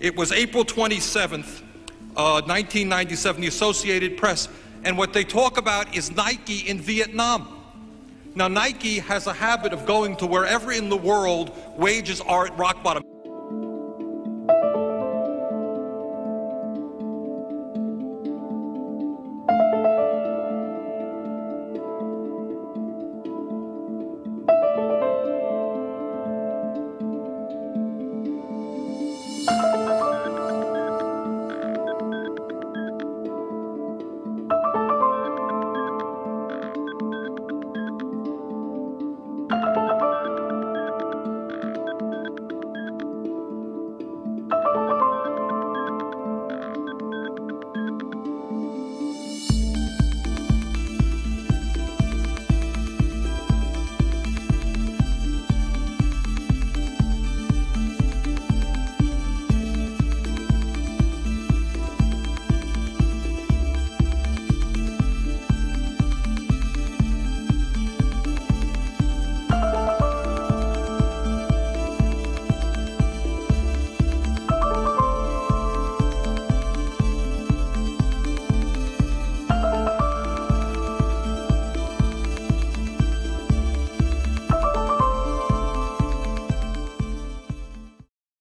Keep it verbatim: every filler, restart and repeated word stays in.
It was April twenty-seventh, uh, nineteen ninety-seven, the Associated Press, and what they talk about is Nike in Vietnam. Now, Nike has a habit of going to wherever in the world wages are at rock bottom.